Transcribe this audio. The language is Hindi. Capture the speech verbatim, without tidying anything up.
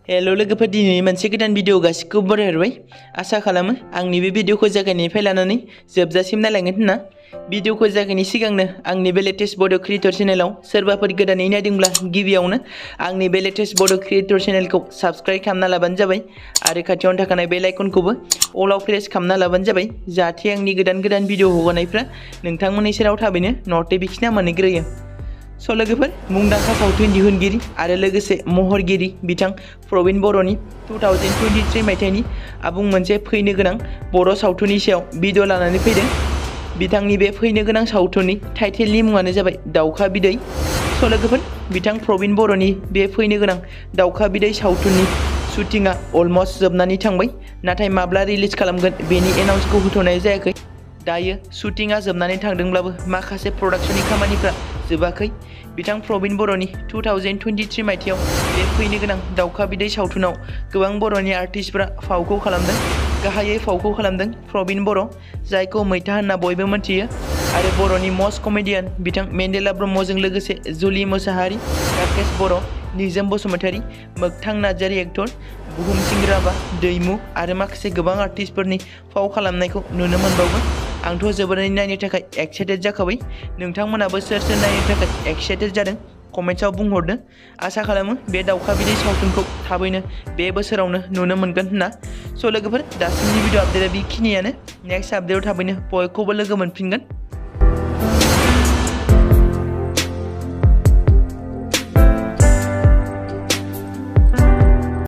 हेलो लोगोफोर, दिनै मोनसे गोदान भिडिअ गासिखौबो बरायहरबाय। आसा खालामो आंनि बे भिडिअखौ जागायनायनिफ्राय लानानै जोबजासिम नायलांगोन होनना। भिडिअखौ जागायनायनि सिगांनो आंनि बे लेटेस्ट बड' क्रिएटर चेनेलाव सोरबाफोर गोदानै नायदोंब्ला गिबियावनो आंनि बे लेटेस्ट बड' क्रिएटर चेनेलखौ साबस्क्राइब खालामना लाबानो जाबाय आरो खाथियावनो थाखानाय बेल आइकनखौबो अलाव प्रेस खालामना लाबानो जाबाय, जाहाथे आंनि गोदान गोदान भिडिअ हगारनायफ्रा नोंथांमोननि सेराव थाबैनो नटिफिकेसना मोनहैग्रोयो। स' लोगोफोर, मुंदांखा सावथुन दिहुनगिरि आरो लोगोसे महरगिरि बिथां प्रबिन बर'नि टु थावजेन्ड टुवेन्टिथ्रि मायथाइनि आबुं मोनसे फैनो गोनां बर' सावथुननि सायाव भिडिअ लानानै फैदों। बिथांनि बे फैनो गोनां सावथुननि टाइटेलनि मुङानो जाबाय दावखा बिदै। स' लोगोफोर, बिथां प्रबिन बर'नि बे फैनो गोनां दावखा बिदै सावथुननि शुटिंआ अलमस्ट जोबनानै थांबाय, नाथाय माब्ला रिलिज खालामगोन बेनि एनाउन्सखौ होथ'नाय जायाखै। दायो शुटिंआ जोबनानै थांदोंब्लाबो माखासे प्रडाक्शननि खामानिफ्रा जोबाखै। बिथां प्रबिन बर'नि टु थावजेन्ड टुवेन्टिथ्रि मायथाइयाव बे फैनो गोनां दावखा बिदै सावथुनाव गोबां बर'नि आर्टिस्टफोरा फावखौ खालामदों। गाहायै फावखौ खालामदों प्रबिन बर', जायखौ मैथा होनना बयबो मिथियो, आरो बर'नि मस्ट कमेडियान बिथां मेन्देला ब्रह्मजों लोगोसे जुलि मोसाहारि, राकेश बर', निजोम बसुमतारी, मोगथां नार्जारी एक्टर, बुहुमसिं राभा, दैमु आरो माखासे गोबां आर्टिस्टफोरनि फाव खालामनायखौ नुनो मोनबावगोन। आंथ' जोबोरैनो नायनो थाखाय एक्साइटेड जाखाबाय। नोंथांमोनाबो सोर सोर नायनो थाखाय एक्साइटेड जादों कमेन्ट्सआव बुंहरदो। आसा खालामो बे दावखा बिदै सावथुनखौ थाबैनो बे बोसोरावनो नुनो मोनगोन होनना। स' लोगोफोर, दासिमनि भिडिअ आपडेटआ बेखिनियानो। नेक्स्ट आपडेटआव थाबैनो बयखौबो लोगो मोनफिनगोन।